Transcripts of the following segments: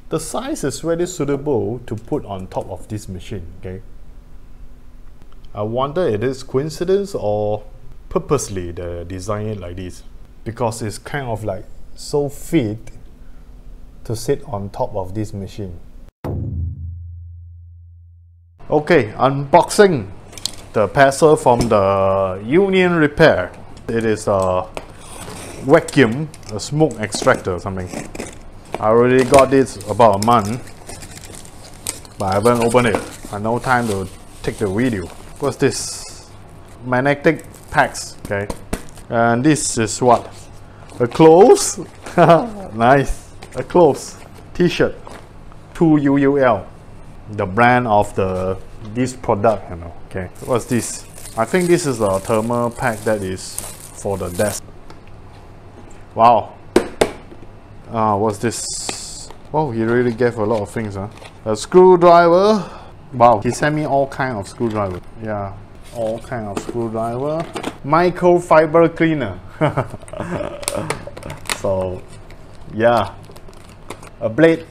The size is very suitable to put on top of this machine, okay? I wonder it is coincidence or purposely they design it like this, because it's kind of like so fit to sit on top of this machine. Okay, unboxing the parcel from the Union Repair. It is a vacuum, a smoke extractor or something. I already got this about a month, but I haven't opened it. I have no time to take the video. What's this? Magnetic packs, okay. And this is what? A clothes? Nice. A clothes. T-shirt. 2UUL. The brand of this product, you know. Okay. What's this? I think this is a thermal pack that is for the desk. Wow. What's this? Oh, he really gave a lot of things, huh? A screwdriver. Wow, he sent me all kind of screwdriver. Yeah, all kind of screwdriver. Microfiber cleaner. So, yeah. A blade.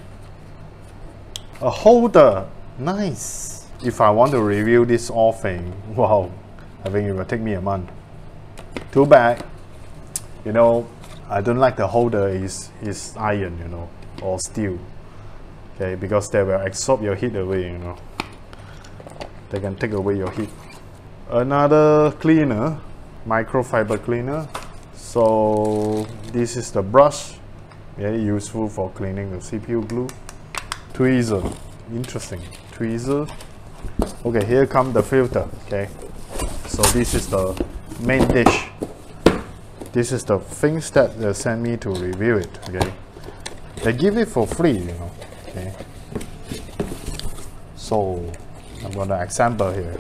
A holder. Nice. If I want to review this all thing, wow, I think it will take me a month. Too bad. You know, I don't like the holder is iron, you know, or steel. Okay, because they will absorb your heat away, you know. They can take away your heat. Another cleaner, microfiber cleaner. So this is the brush, very useful for cleaning the CPU glue. Tweezer, interesting. Tweezer. Okay, here comes the filter. Okay, so this is the main dish. This is the things that they sent me to review it. Okay, they give it for free, you know. Okay, so I'm gonna assemble here,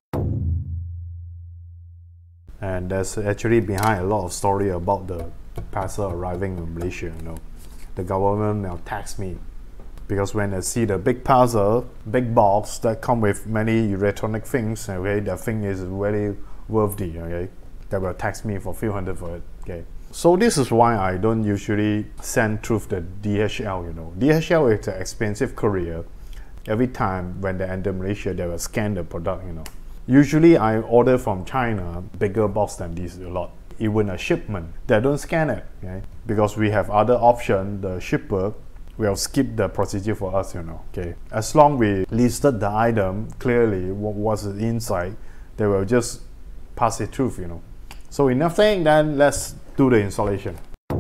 and there's actually behind a lot of story about the parcel arriving in Malaysia. You know, the government now tax me because when they see the big parcel, big box that come with many electronic things, okay, the thing is very worthy. Okay, they will tax me for a few hundred for it. Okay. So this is why I don't usually send through the DHL, you know. DHL is an expensive courier. Every time when they enter Malaysia, they will scan the product, you know. Usually I order from China, bigger box than this a lot. Even a shipment, they don't scan it, okay? Because we have other option, the shipper will skip the procedure for us, you know, okay? As long we listed the item clearly, what was inside, they will just pass it through, you know. So enough saying, then let's do the installation.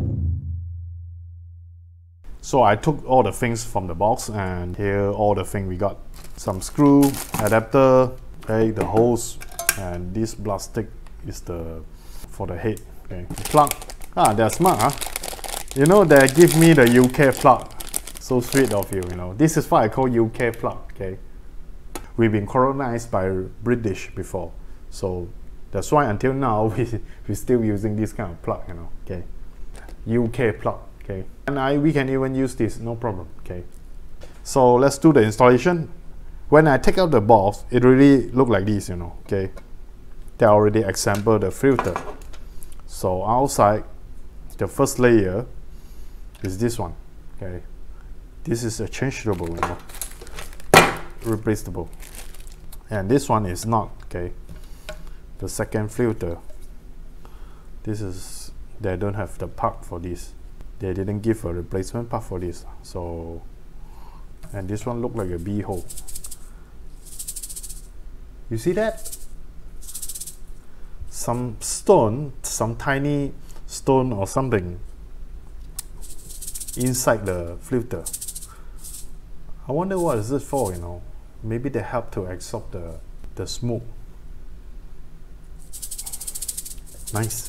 So I took all the things from the box, and here all the things we got. Some screw, adapter, okay, the hose, and this plastic is for the head. Okay, plug. They're smart, huh? You know, they give me the UK plug. So sweet of you, you know. This is what I call UK plug, okay? We've been colonized by British before, so that's why until now we're still using this kind of plug, you know, okay? UK plug, okay? And we can even use this, no problem, okay? So let's do the installation. When I take out the box, it really look like this, you know, okay? They already assembled the filter. So outside, the first layer is this one, okay? This is a changeable, you know, replaceable. And this one is not, okay? The second filter, this is, they don't have the part for this. They didn't give a replacement part for this. So, and this one look like a B hole. You see that? Some stone, some tiny stone or something inside the filter. I wonder what is it for, you know. Maybe they help to absorb the smoke. Nice.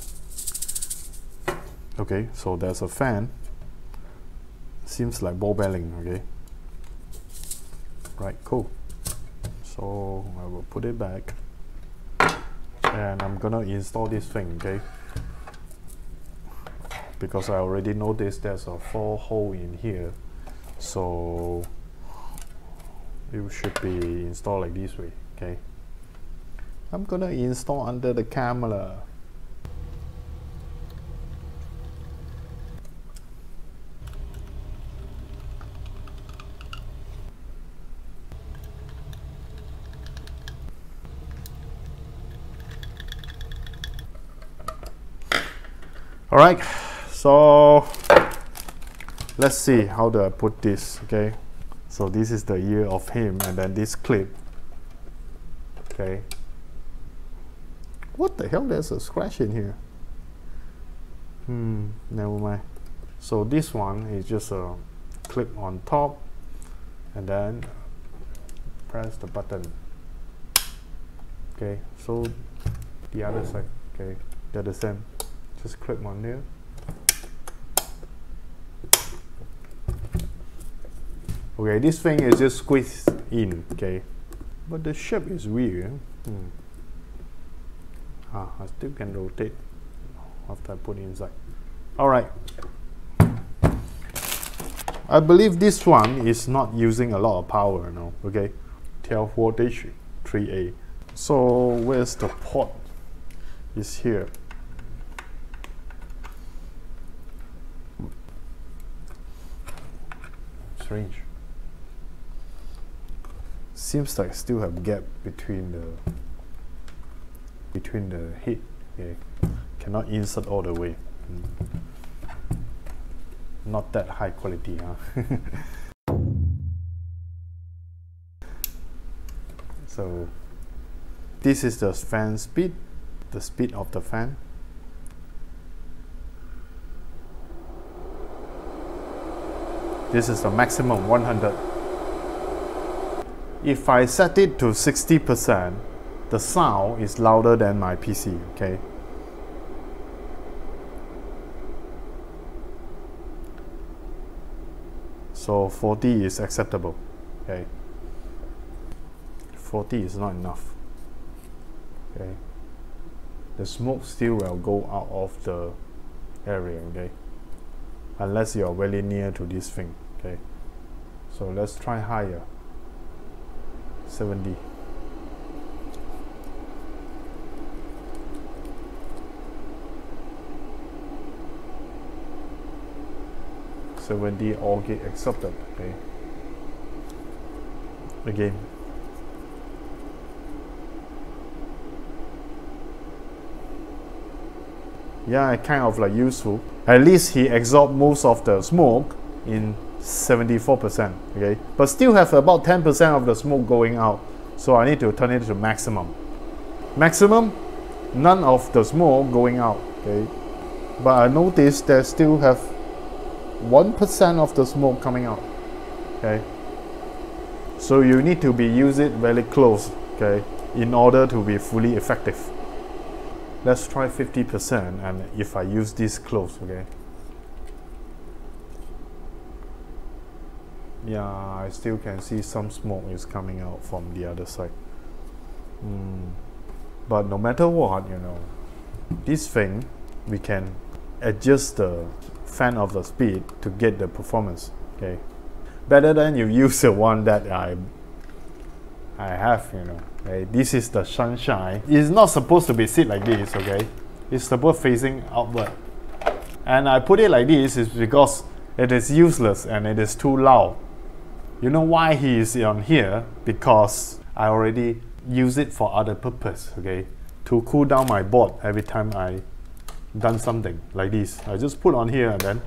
Okay, so there's a fan. Seems like ball bearing, okay. Right, cool. So I will put it back. And I'm gonna install this thing, okay. Because I already noticed there's a 4 hole in here. So it should be installed like this way, okay. I'm gonna install under the camera. All right, so let's see how do I put this. Okay, so this is the ear of him, and then this clip. Okay, what the hell, there's a scratch in here. Never mind. So this one is just a clip on top, and then press the button. Okay, so the other side, okay, they're the same. Just clip on there. Okay, this thing is just squeezed in, okay, but the shape is weird. I still can rotate after I put it inside. All right, I believe this one is not using a lot of power now. Okay, 12 voltage, 3A. So where's the port? It's here. Strange. Seems like I still have gap between the head. Okay, cannot insert all the way. Not that high quality, huh? So this is the fan speed, the speed of the fan. This is the maximum 100. If I set it to 60%, the sound is louder than my PC, okay? So 40 is acceptable, okay? 40 is not enough, okay? The smoke still will go out of the area, okay? Unless you are very near to this thing, okay? So let's try higher. 70. All get accepted. Okay. Again. Yeah, kind of like useful. At least he absorbed most of the smoke in 74%. Okay, but still have about 10% of the smoke going out. So I need to turn it to maximum. Maximum, none of the smoke going out. Okay, but I noticed that still have 1% of the smoke coming out. Okay, so you need to use it very close, okay, in order to be fully effective. Let's try 50%, and if I use this close, okay. Yeah, I still can see some smoke is coming out from the other side. But no matter what, you know, this thing, we can adjust the fan of the speed to get the performance, okay. Better than you use the one that I have, you know. Okay, this is the sunshine. It's not supposed to be sit like this, okay. It's supposed facing outward. And I put it like this is because it is useless and it is too loud. You know why he is on here? Because I already use it for other purpose, okay? To cool down my board every time I done something like this. I just put on here and then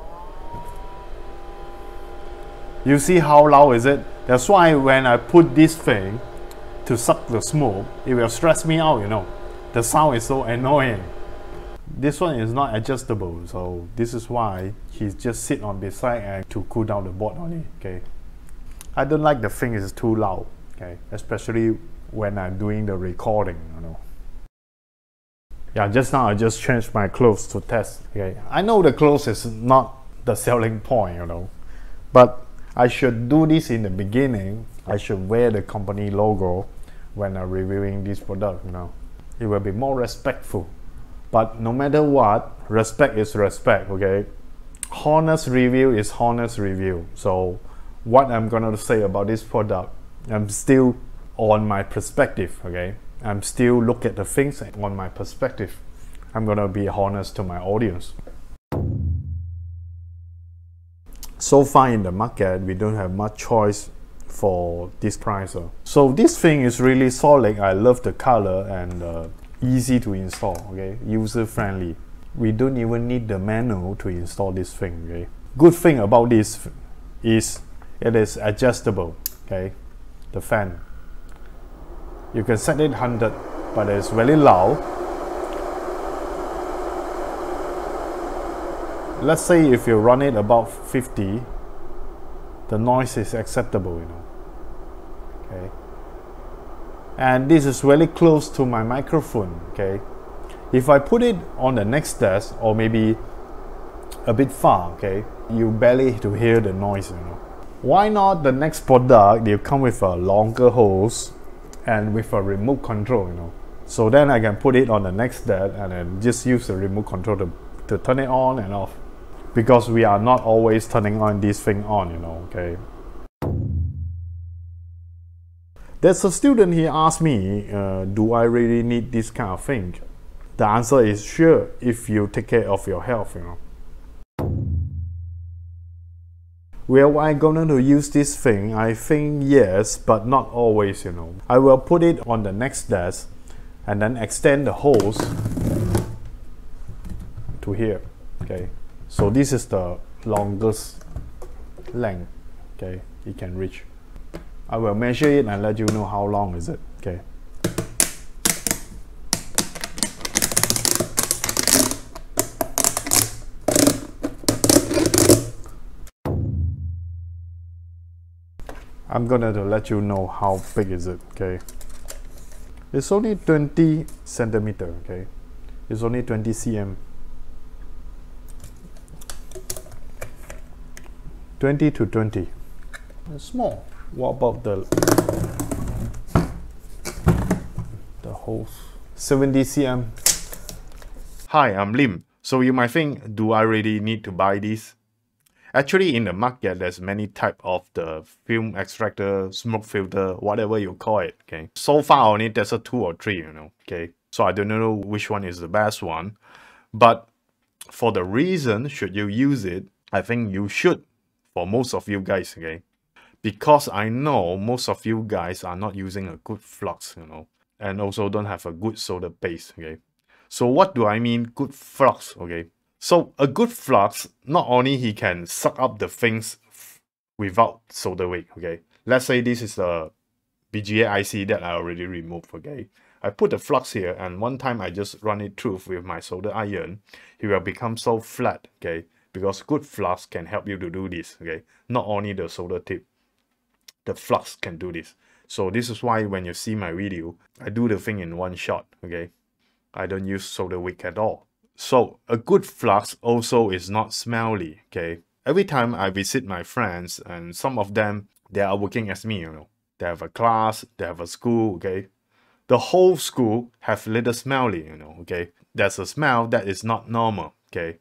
you see how loud is it? That's why when I put this thing to suck the smoke, it will stress me out, you know. The sound is so annoying. This one is not adjustable, so this is why he just sit on beside and to cool down the board only, okay. I don't like the thing is too loud, okay, especially when I'm doing the recording, you know. Yeah, just now I just changed my clothes to test, okay. I know the clothes is not the selling point, you know, but I should do this in the beginning. I should wear the company logo when I'm reviewing this product, you know. It will be more respectful. But no matter what, respect is respect, okay? Honest review is honest review. So what I'm gonna say about this product, I'm still on my perspective, okay? I'm still look at the things on my perspective. I'm gonna be honest to my audience. So far in the market, we don't have much choice for this price. So this thing is really solid. I love the color and easy to install, okay, user friendly. we don't even need the manual to install this thing. Okay, good thing about this is it is adjustable. Okay, the fan, you can set it 100, but it's very loud. Let's say if you run it about 50, the noise is acceptable, you know. Okay, and this is really close to my microphone. Okay, if I put it on the next desk or maybe a bit far, okay, you barely to hear the noise, you know. Why not the next product? They come with a longer hose and with a remote control, you know. So then I can put it on the next desk and then just use the remote control to turn it on and off. Because we are not always turning on this thing on, you know, okay. There's a student, he asked me, do I really need this kind of thing? The answer is sure, if you take care of your health, you know. Will I going to use this thing? I think yes, but not always, you know. I will put it on the next desk and then extend the hose to here, okay. So this is the longest length, okay, it can reach. I will measure it and let you know how long is it, okay. I'm gonna let you know how big is it, okay. It's only 20 centimeter, okay. It's only 20 cm. 20 to 20. It's small. What about the hose? 70 cm. Hi, I'm Lim. So you might think, do I really need to buy this? Actually, in the market, there's many type of the film extractor, smoke filter, whatever you call it, okay. So far only there's a 2 or 3, you know, okay. So I don't know which one is the best one. But for the reason, should you use it, I think you should. For most of you guys, okay, because I know most of you guys are not using a good flux, you know, and also don't have a good solder base, okay. So what do I mean good flux, okay? So a good flux, not only he can suck up the things without solder weight, okay. Let's say this is a BGA IC that I already removed, okay. I put the flux here and one time I just run it through with my solder iron, it will become so flat, okay. Because good flux can help you to do this, okay. Not only the solder tip, the flux can do this. So this is why when you see my video, I do the thing in one shot, okay. I don't use solder wick at all. So a good flux also is not smelly, okay. Every time I visit my friends, and some of them, they are working as me, you know. They have a class, they have a school, okay. The whole school have little smelly, you know, okay. There's a smell that is not normal, okay.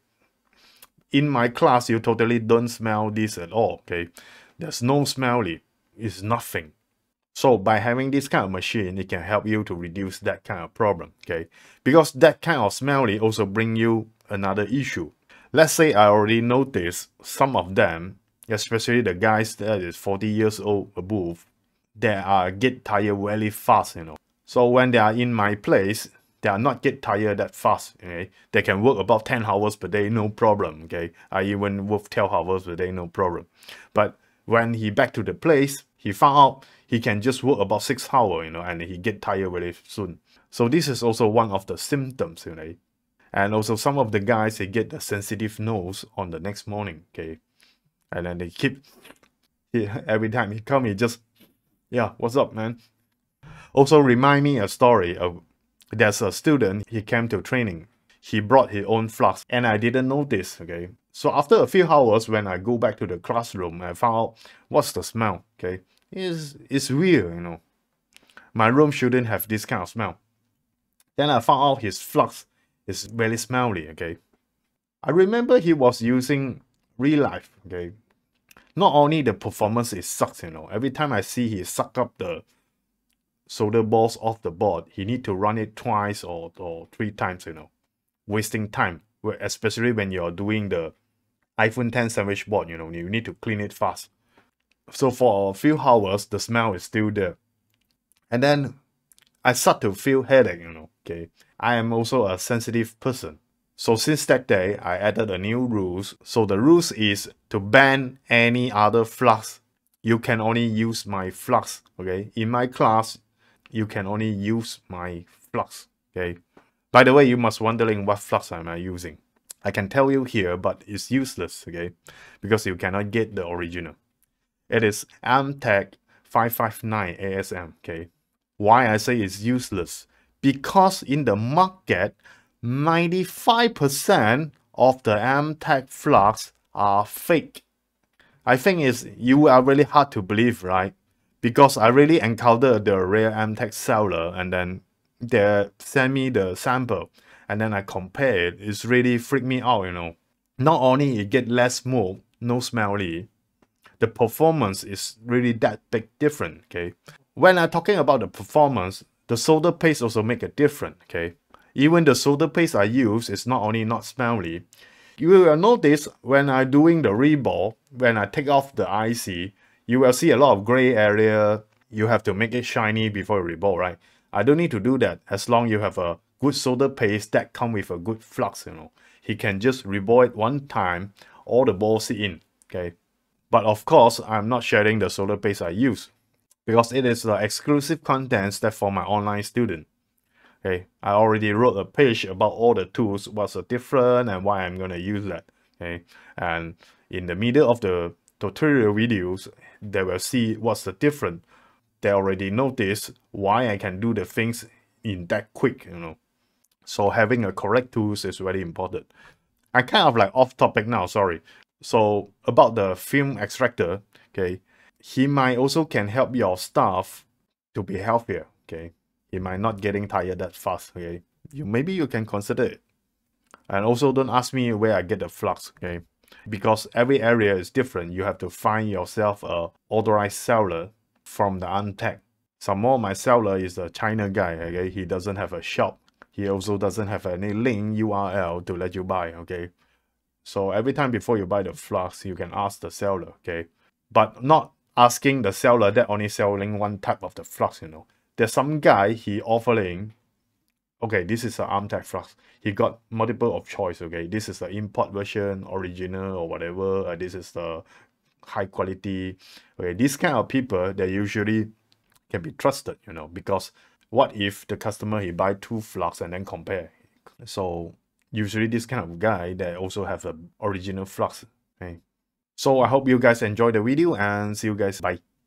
In my class, you totally don't smell this at all, okay? There's no smelly, it's nothing. So by having this kind of machine, it can help you to reduce that kind of problem, okay? Because that kind of smelly also bring you another issue. Let's say I already noticed some of them, especially the guys that is 40 years old above, they are get tired really fast, you know. So when they are in my place, they are not get tired that fast, okay? They can work about 10 hours per day, no problem, okay? I even work 12 hours per day, no problem. But when he back to the place, he found out he can just work about 6 hours, you know, and he get tired very soon. So this is also one of the symptoms, you know. And also some of the guys, they get a sensitive nose on the next morning, okay? And then they keep, every time he come, he just, yeah, what's up, man? Also remind me a story of, there's a student, he came to training. He brought his own flux and I didn't notice, okay? So after a few hours, when I go back to the classroom, I found out what's the smell, okay? It's weird, you know. My room shouldn't have this kind of smell. Then I found out his flux is very smelly, okay? I remember he was using Real Life, okay? Not only the performance is sucks, you know. Every time I see he suck up the solder balls off the board, he need to run it twice or 3 times, you know, wasting time, especially when you're doing the iPhone 10 sandwich board, you know, you need to clean it fast. So for a few hours, the smell is still there. And then I start to feel headache, you know, okay. I am also a sensitive person. So since that day, I added a new rules. So the rules is to ban any other flux. You can only use my flux, okay? In my class, you can only use my flux, okay? By the way, you must wondering what flux am I using. I can tell you here, but it's useless, okay? Because you cannot get the original. It is Amtech 559 ASM, okay? Why I say it's useless? Because in the market, 95% of the Amtech flux are fake. I think you are really hard to believe, right? Because I really encountered the real Amtech seller and then they send me the sample and then I compare it. It's really freaked me out, you know. Not only it get less smoke, no smelly, the performance is really that big different, okay? When I'm talking about the performance, the solder paste also make a difference, okay? Even the solder paste I use is not only not smelly. You will notice when I'm doing the reball, when I take off the IC, you will see a lot of gray area. You have to make it shiny before you reball, right? I don't need to do that as long you have a good solder paste that come with a good flux, you know. He can just reball it one time, all the balls in, okay? But of course, I'm not sharing the solder paste I use because it is the exclusive contents that for my online student. Okay, I already wrote a page about all the tools, what's the difference and why I'm gonna use that. Okay, and in the middle of the tutorial videos, they will see what's the difference. They already notice why I can do the things in that quick, you know. So having a correct tools is very important. I kind of like off topic now, sorry. So about the film extractor, okay, he might also can help your staff to be healthier, okay. He might not getting tired that fast, okay. Maybe you can consider it. And also don't ask me where I get the flux, okay. Because every area is different. You have to find yourself a authorized seller from the Amtech. Some more my seller is a China guy, okay. He doesn't have a shop. He also doesn't have any link URL to let you buy, okay. So every time before you buy the flux, you can ask the seller, okay? But not asking the seller that only selling one type of the flux, you know. There's some guy, he offering, okay, this is an Amtech flux. He got multiple of choice, okay? This is the import version, original or whatever. This is the high quality. Okay, these kind of people, they usually can be trusted, you know, because what if the customer, he buy two flux and then compare? So usually this kind of guy, they also have the original flux. Okay? So I hope you guys enjoy the video and see you guys. Bye.